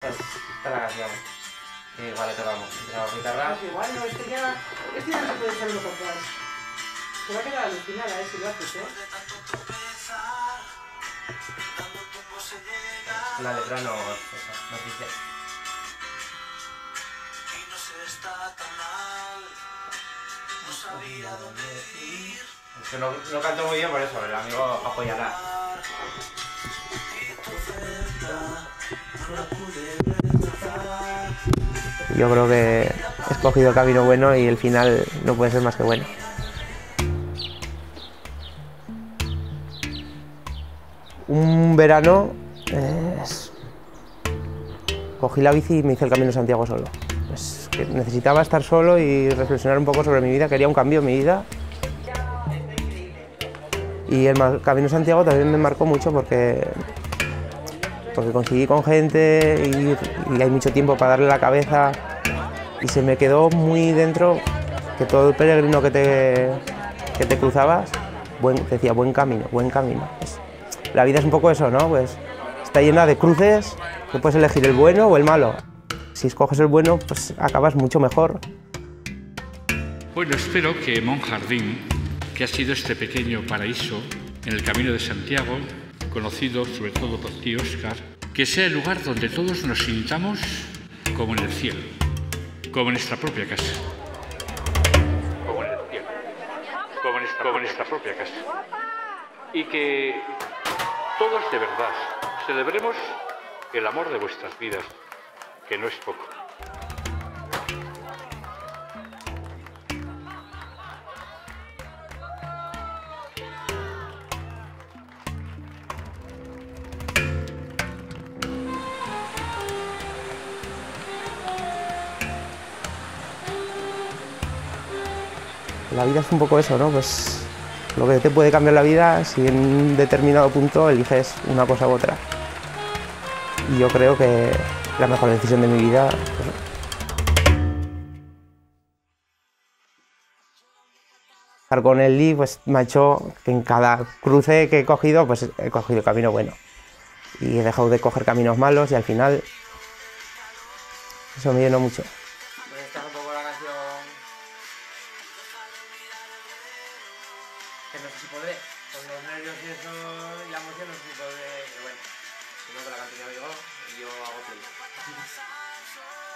Pues está la canción. Y igual le tocamos. Entramos guitarra. Pues igual no, este ya no se puede echar uno para atrás. Se va a quedar alucinada, si lo haces, La letra no dice. Es que no canto muy bien por eso, el amigo apoyará. Yo creo que he escogido el camino bueno y el final no puede ser más que bueno. Un verano cogí la bici y me hice el Camino de Santiago solo. Pues que necesitaba estar solo y reflexionar un poco sobre mi vida, quería un cambio en mi vida. Y el Camino de Santiago también me marcó mucho porque coincidí con gente y hay mucho tiempo para darle la cabeza y se me quedó muy dentro que todo el peregrino que te cruzabas te decía buen camino, buen camino. Pues, la vida es un poco eso, ¿no? Pues está llena de cruces que puedes elegir el bueno o el malo. Si escoges el bueno, pues acabas mucho mejor. Bueno, espero que Monjardín, que ha sido este pequeño paraíso en el Camino de Santiago, conocido sobre todo por ti, Óscar, que sea el lugar donde todos nos sintamos como en el cielo, como en nuestra propia casa. Como en el cielo, como en nuestra propia casa. Y que todos de verdad celebremos el amor de vuestras vidas, que no es poco. La vida es un poco eso, ¿no? Pues lo que te puede cambiar la vida si en un determinado punto eliges una cosa u otra. Y yo creo que la mejor decisión de mi vida, estar con él pues me ha hecho que en cada cruce que he cogido, pues he cogido camino bueno. Y he dejado de coger caminos malos y al final eso me llenó mucho. Pues esta es un poco la canción que no sé si podré, con los nervios y eso y la emoción no sé si podré, pero bueno, si no que la canto mi amigo y yo hago play.